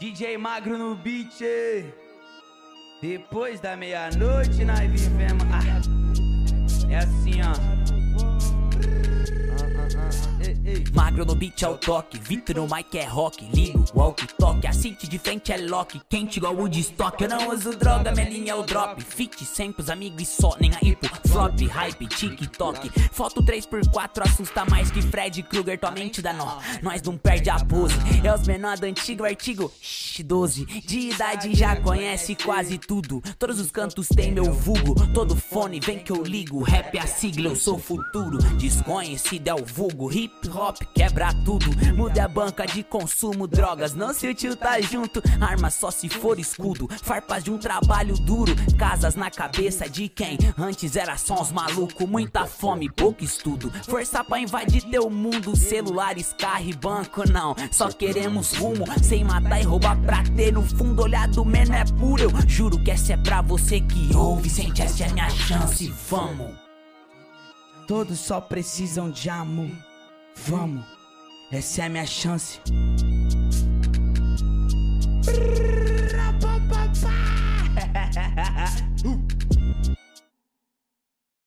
DJ Magro no beat. Depois da meia-noite nós vivemos. É assim, ó. Magro no beat é o toque, Vitor no mic é rock. Ligo, walk, toque, a city de frente é lock. Quente igual o de estoque, eu não uso droga, minha linha é o drop. Fit sempre os amigos e só, nem aí pro flop, hype, TikTok. Foto 3x4 assusta mais que Fred Krueger, tua mente dá nó. Nós não perde a pose, é os menor do antigo artigo. 12 de idade já conhece quase tudo. Todos os cantos tem meu vulgo, todo fone vem que eu ligo. Rap é a sigla, eu sou o futuro. Desconhecido é o vulgo, hip hop quebra tudo. Muda a banca de consumo, drogas, não se o tio tá junto. Arma só se for escudo, farpas de um trabalho duro. Casas na cabeça de quem antes era só uns maluco. Muita fome, pouco estudo, força pra invadir teu mundo. Celulares, carro e banco, não, só queremos rumo. Sem matar e roubar pra ter no fundo. Olhar do menor é puro, eu juro que essa é pra você que ouve. Sente, essa é minha chance, vamos. Todos só precisam de amor. Vamos, essa é a minha chance.